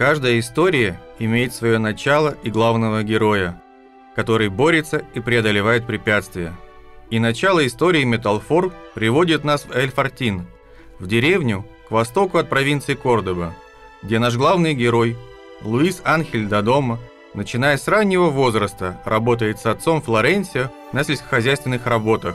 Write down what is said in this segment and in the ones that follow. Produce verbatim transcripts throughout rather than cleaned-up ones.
Каждая история имеет свое начало и главного героя, который борется и преодолевает препятствия. И начало истории Металлфор приводит нас в Эль-Фортин, в деревню к востоку от провинции Кордоба, где наш главный герой, Луис Анхель да Дома, начиная с раннего возраста, работает с отцом Флоренсио на сельскохозяйственных работах.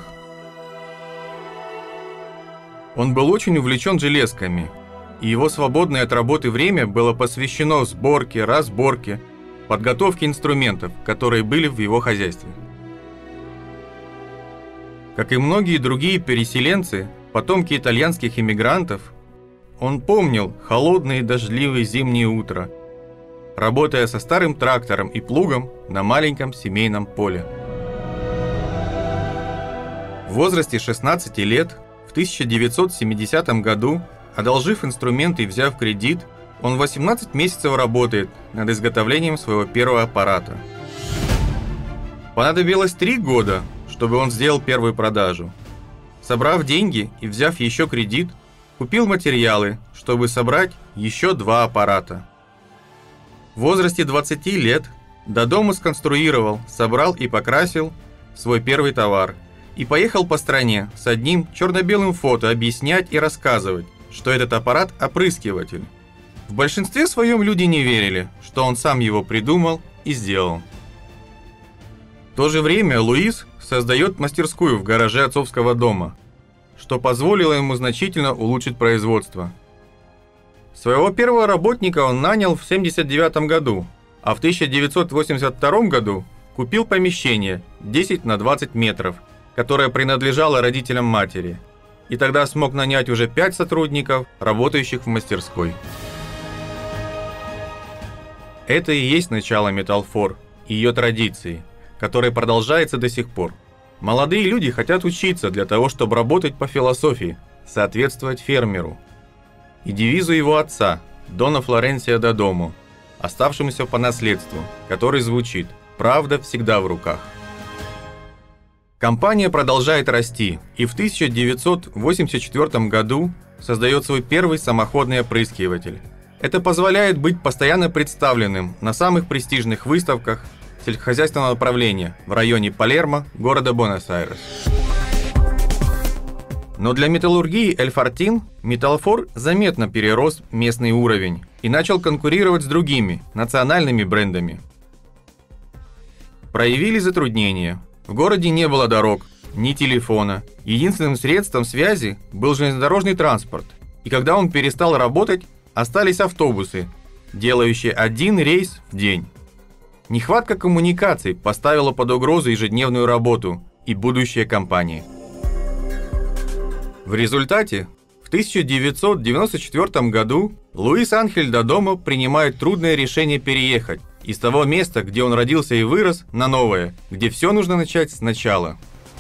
Он был очень увлечен железками, и его свободное от работы время было посвящено сборке, разборке, подготовке инструментов, которые были в его хозяйстве. Как и многие другие переселенцы, потомки итальянских иммигрантов, он помнил холодные дождливые зимние утра, работая со старым трактором и плугом на маленьком семейном поле. В возрасте шестнадцати лет, в тысяча девятьсот семидесятом году, одолжив инструменты и взяв кредит, он восемнадцать месяцев работает над изготовлением своего первого аппарата. Понадобилось три года, чтобы он сделал первую продажу. Собрав деньги и взяв еще кредит, купил материалы, чтобы собрать еще два аппарата. В возрасте двадцати лет да Дома сконструировал, собрал и покрасил свой первый товар и поехал по стране с одним черно-белым фото объяснять и рассказывать, что этот аппарат – опрыскиватель. В большинстве своем люди не верили, что он сам его придумал и сделал. В то же время Луис создает мастерскую в гараже отцовского дома, что позволило ему значительно улучшить производство. Своего первого работника он нанял в семьдесят девятом году, а в тысяча девятьсот восемьдесят втором году купил помещение десять на двадцать метров, которое принадлежало родителям матери, и тогда смог нанять уже пять сотрудников, работающих в мастерской. Это и есть начало Металлфор и ее традиции, которая продолжается до сих пор. Молодые люди хотят учиться для того, чтобы работать по философии, соответствовать фермеру и девизу его отца, Дона Флоренсио да Домо, оставшемуся по наследству, который звучит «Правда всегда в руках». Компания продолжает расти и в тысяча девятьсот восемьдесят четвёртом году создает свой первый самоходный опрыскиватель. Это позволяет быть постоянно представленным на самых престижных выставках сельскохозяйственного направления в районе Палермо, города Буэнос-Айрес. Но для металлургии Эль-Фортин Металлфор заметно перерос местный уровень и начал конкурировать с другими национальными брендами. Проявили затруднения. В городе не было дорог, ни телефона. Единственным средством связи был железнодорожный транспорт. И когда он перестал работать, остались автобусы, делающие один рейс в день. Нехватка коммуникаций поставила под угрозу ежедневную работу и будущее компании. В результате, в тысяча девятьсот девяносто четвёртом году Луис Анхель да Дома принимает трудное решение переехать из того места, где он родился и вырос, на новое, где все нужно начать сначала.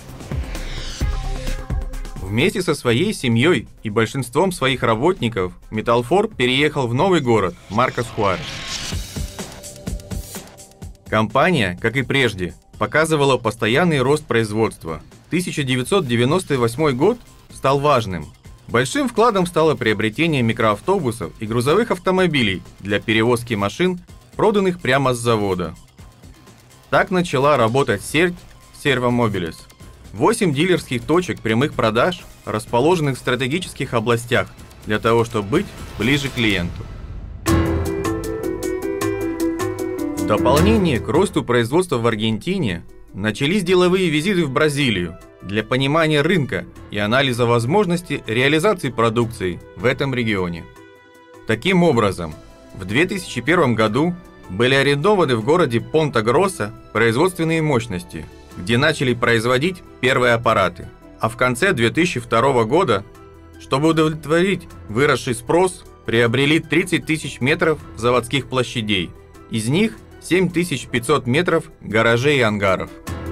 Вместе со своей семьей и большинством своих работников Металлфор переехал в новый город Маркос-Хуарес. Компания, как и прежде, показывала постоянный рост производства. тысяча девятьсот девяносто восьмой год стал важным. Большим вкладом стало приобретение микроавтобусов и грузовых автомобилей для перевозки машин, проданных прямо с завода. Так начала работать сеть Servomóviles. Восемь дилерских точек прямых продаж, расположенных в стратегических областях, для того, чтобы быть ближе к клиенту. В дополнение к росту производства в Аргентине начались деловые визиты в Бразилию для понимания рынка и анализа возможностей реализации продукции в этом регионе. Таким образом, в две тысячи первом году были арендованы в городе Понта-Гросса производственные мощности, где начали производить первые аппараты. А в конце две тысячи второго года, чтобы удовлетворить выросший спрос, приобрели тридцать тысяч метров заводских площадей. Из них семь тысяч пятьсот метров гаражей и ангаров.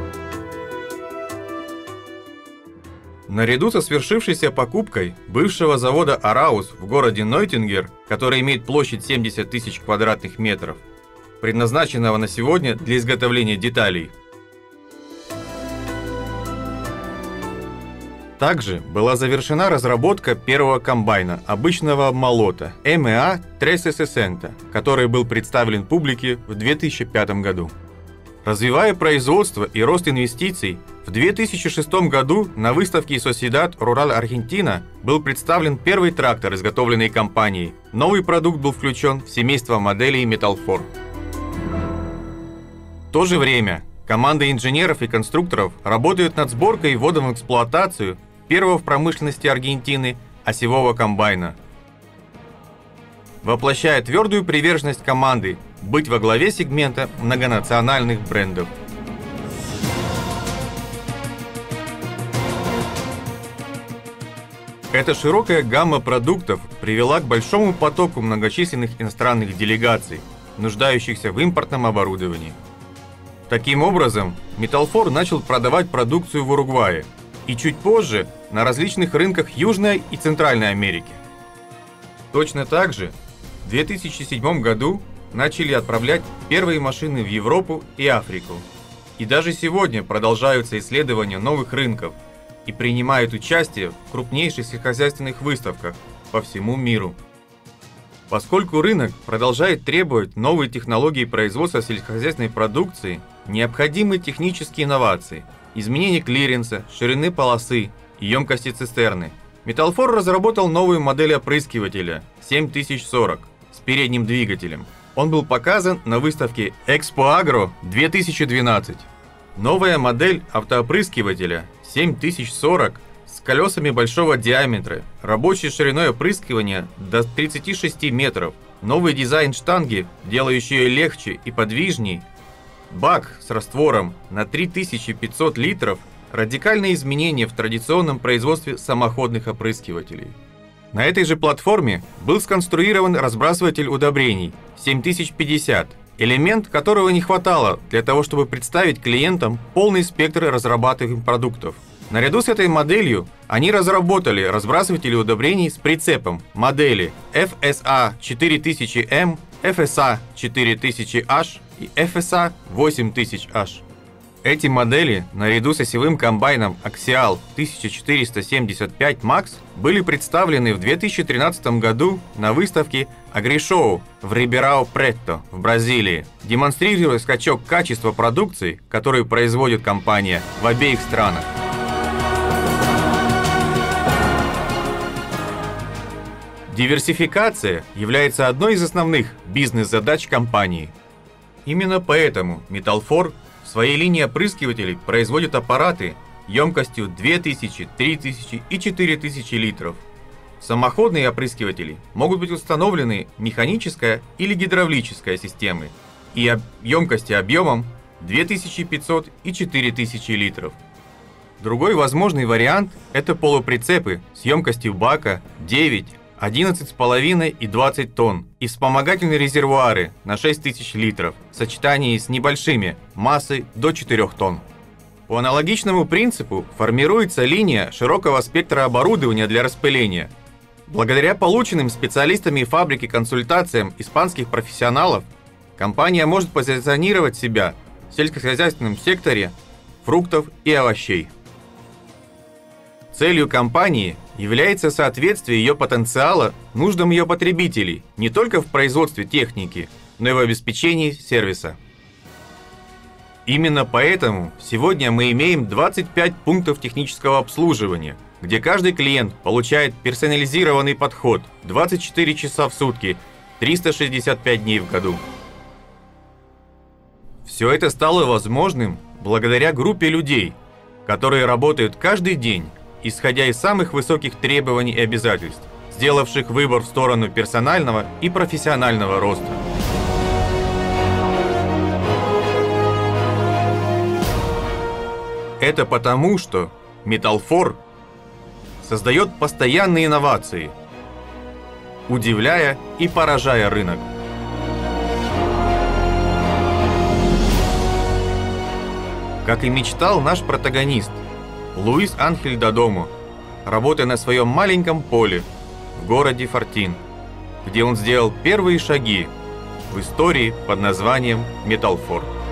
Наряду со свершившейся покупкой бывшего завода Араус в городе Нойтингер, который имеет площадь семьдесят тысяч квадратных метров, предназначенного на сегодня для изготовления деталей, Также была завершена разработка первого комбайна обычного молота эм и а триста шестьдесят, который был представлен публике в две тысячи пятом году. Развивая производство и рост инвестиций, в две тысячи шестом году на выставке Sociedad Rural Argentina был представлен первый трактор, изготовленный компанией. Новый продукт был включен в семейство моделей Metalfor. В то же время команда инженеров и конструкторов работают над сборкой и вводом в эксплуатацию первого в промышленности Аргентины осевого комбайна, воплощая твердую приверженность команды быть во главе сегмента многонациональных брендов. Эта широкая гамма продуктов привела к большому потоку многочисленных иностранных делегаций, нуждающихся в импортном оборудовании. Таким образом, Metalfor начал продавать продукцию в Уругвае и чуть позже на различных рынках Южной и Центральной Америки. Точно так же в две тысячи седьмом году начали отправлять первые машины в Европу и Африку. И даже сегодня продолжаются исследования новых рынков и принимают участие в крупнейших сельскохозяйственных выставках по всему миру. Поскольку рынок продолжает требовать новые технологии производства сельскохозяйственной продукции, необходимы технические инновации, изменение клиренса, ширины полосы и емкости цистерны. Metalfor разработал новую модель опрыскивателя семь тысяч сорок с передним двигателем. Он был показан на выставке Expo Agro две тысячи двенадцать. Новая модель автоопрыскивателя семь тысяч сорок с колесами большого диаметра, рабочей шириной опрыскивания до тридцати шести метров, новый дизайн штанги, делающий ее легче и подвижней, бак с раствором на три тысячи пятьсот литров, радикальные изменения в традиционном производстве самоходных опрыскивателей. На этой же платформе был сконструирован разбрасыватель удобрений семь тысяч пятьдесят, элемент которого не хватало для того, чтобы представить клиентам полный спектр разрабатываемых продуктов. Наряду с этой моделью они разработали разбрасыватели удобрений с прицепом модели эф эс а четыре тысячи эм, эф эс а четыре тысячи эйч и эф эс а восемь тысяч эйч. Эти модели, наряду с осевым комбайном Axial тысяча четыреста семьдесят пять макс, были представлены в две тысячи тринадцатом году на выставке Agrishow в Риберау Претто в Бразилии, демонстрируя скачок качества продукции, которую производит компания в обеих странах. Диверсификация является одной из основных бизнес-задач компании. Именно поэтому Metalfor в своей линии опрыскивателей производит аппараты емкостью две тысячи, три тысячи и четыре тысячи литров. Самоходные опрыскиватели могут быть установлены механическая или гидравлическая системы и емкости объемом две тысячи пятьсот и четыре тысячи литров. Другой возможный вариант – это полуприцепы с емкостью бака девять, одиннадцать с половиной и двадцать тонн и вспомогательные резервуары на шесть тысяч литров в сочетании с небольшими массой до четырёх тонн. По аналогичному принципу формируется линия широкого спектра оборудования для распыления. Благодаря полученным специалистами фабрики консультациям испанских профессионалов, компания может позиционировать себя в сельскохозяйственном секторе фруктов и овощей. Целью компании является соответствие ее потенциала нуждам ее потребителей не только в производстве техники, но и в обеспечении сервиса. Именно поэтому сегодня мы имеем двадцать пять пунктов технического обслуживания, где каждый клиент получает персонализированный подход двадцать четыре часа в сутки, триста шестьдесят пять дней в году. Все это стало возможным благодаря группе людей, которые работают каждый день, исходя из самых высоких требований и обязательств, сделавших выбор в сторону персонального и профессионального роста. Это потому, что Metalfor создает постоянные инновации, удивляя и поражая рынок. Как и мечтал наш протагонист, Луис Анхель Додомо, работая на своем маленьком поле в городе Фортин, где он сделал первые шаги в истории под названием Metalfor.